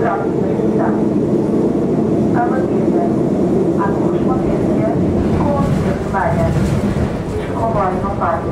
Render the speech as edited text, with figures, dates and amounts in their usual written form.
Próxima estação. Alameda. A correspondência com a linha vermelha. Este comboio não para